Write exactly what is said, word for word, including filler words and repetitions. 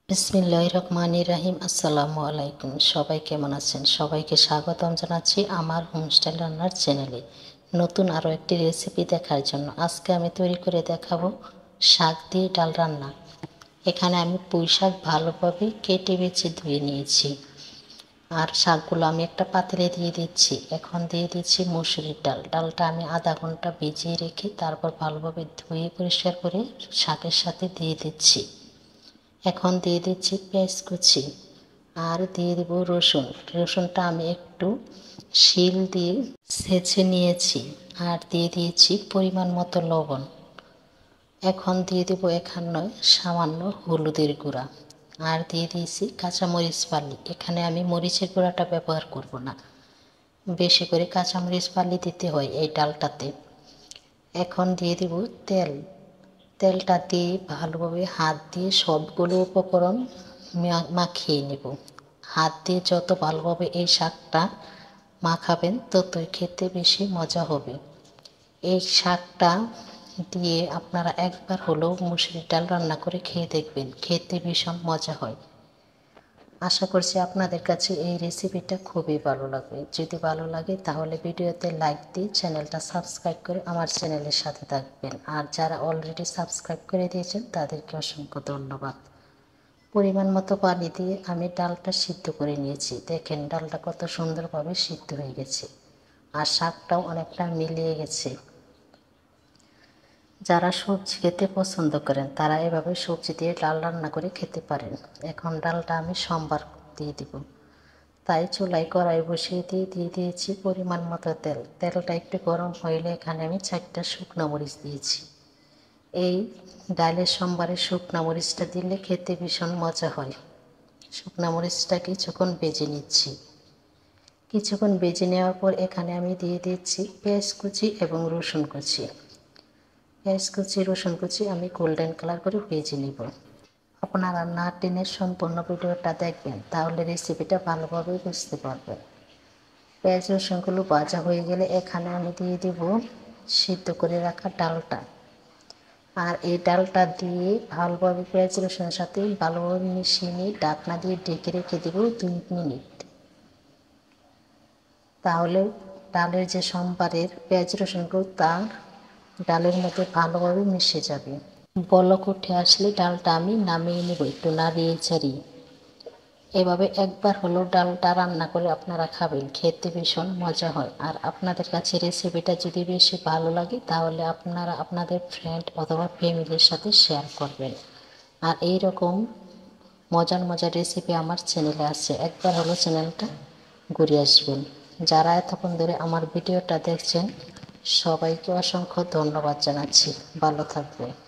বিসমিল্লাহির রহমানির রহিম। আসসালামু আলাইকুম। সবাই কেমন আছেন? সবাইকে স্বাগতম জানাচ্ছি আমার হোমস্টাইল রান্নার চ্যানেলে নতুন আরও একটি রেসিপি দেখার জন্য। আজকে আমি তৈরি করে দেখাবো শাক দিয়ে ডাল রান্না। এখানে আমি পুঁই শাক ভালোভাবে কেটে বেছে ধুয়ে নিয়েছি, আর শাকগুলো আমি একটা পাতিলে দিয়ে দিচ্ছি। এখন দিয়ে দিচ্ছি মসুরির ডাল। ডালটা আমি আধা ঘন্টা ভিজিয়ে রেখে তারপর ভালোভাবে ধুয়ে পরিষ্কার করে শাকের সাথে দিয়ে দিচ্ছি। এখন দিয়ে দিচ্ছি পেঁয়াজ কুচি, আর দিয়ে দেব রসুন। রসুনটা আমি একটু শিল দিয়ে ছেঁচে নিয়েছি, আর দিয়ে দিয়েছি পরিমাণ মতো লবণ। এখন দিয়ে দেব এখানে সামান্য হলুদের গুঁড়া, আর দিয়ে দিয়েছি কাঁচামরিচ ফালি। এখানে আমি মরিচের গুঁড়াটা ব্যবহার করব না, বেশি করে কাঁচামরিচ ফালি দিতে হয় এই ডালটাতে। এখন দিয়ে দেব তেল। তেলটা দিয়ে ভালোভাবে হাত দিয়ে সবগুলো উপকরণ মাখিয়ে নেব। হাত দিয়ে যত ভালোভাবে এই শাকটা মাখাবেন ততই খেতে বেশি মজা হবে। এই শাকটা দিয়ে আপনারা একবার হলেও মুসুরির ডাল রান্না করে খেয়ে দেখবেন, খেতে ভীষণ মজা হয়। আশা করছি আপনাদের কাছে এই রেসিপিটা খুবই ভালো লাগবে। যদি ভালো লাগে তাহলে ভিডিওতে লাইক দিয়ে চ্যানেলটা সাবস্ক্রাইব করে আমার চ্যানেলের সাথে থাকবেন। আর যারা অলরেডি সাবস্ক্রাইব করে দিয়েছেন তাদেরকে অসংখ্য ধন্যবাদ। পরিমাণ মতো পানি দিয়ে আমি ডালটা সিদ্ধ করে নিয়েছি। দেখেন ডালটা কত সুন্দরভাবে সিদ্ধ হয়ে গেছে, আর শাকটাও অনেকটা মিলিয়ে গেছে। যারা সবজি খেতে পছন্দ করেন তারা এভাবে সবজি দিয়ে ডাল রান্না করে খেতে পারেন। এখন ডালটা আমি সম্বার দিয়ে দিব, তাই চুলায় কড়াই বসিয়ে দিয়ে দিয়ে দিয়েছি পরিমাণ মতো তেল। তেলটা একটু গরম হইলে এখানে আমি চারটা শুকনো মরিচ দিয়েছি। এই ডালের সম্বারে শুকনো মরিচটা দিলে খেতে ভীষণ মজা হয়। শুকনো মরিচটা কিছুক্ষণ ভেজে নিচ্ছি। কিছুক্ষণ ভেজে নেওয়ার পর এখানে আমি দিয়ে দিচ্ছি পেঁয়াজ কুচি এবং রসুন কুচি। পেঁয়াজ কুচি রসুন কুচি আমি গোল্ডেন কালার করে ভেজে নিব। আপনারা না টেনে সম্পূর্ণ ভিডিওটা দেখবেন, তাহলে রেসিপিটা ভালোভাবে বুঝতে পারবেন। পেঁয়াজ রসুনগুলো ভাজা হয়ে গেলে এখানে আমি দিয়ে দেব সিদ্ধ করে রাখা ডালটা। আর এই ডালটা দিয়ে ভালোভাবে পেঁয়াজ রসুনের সাথে ভালোভাবে মিশিয়ে নিয়ে ঢাকনা দিয়ে ঢেকে রেখে দেব দুই মিনিট। তাহলে ডালের যে সম্বারের পেঁয়াজ রসুনগুলো তার ডালের মধ্যে ভালোভাবে মিশে যাবে। বলক উঠে আসলে ডালটা আমি নামিয়ে নেব একটু নাড়িয়ে চাড়িয়ে। এভাবে একবার হলো ডালটা রান্না করে আপনারা খাবেন, খেতে ভীষণ মজা হয়। আর আপনাদের কাছে রেসিপিটা যদি বেশি ভালো লাগে তাহলে আপনারা আপনাদের ফ্রেন্ড অথবা ফ্যামিলির সাথে শেয়ার করবেন। আর এই রকম মজার মজার রেসিপি আমার চ্যানেলে আছে, একবার হলো চ্যানেলটা ঘুরে আসবেন। যারা এতক্ষণ ধরে আমার ভিডিওটা দেখছেন সবাইকে অসংখ্য ধন্যবাদ জানাচ্ছি। ভালো থাকবেন।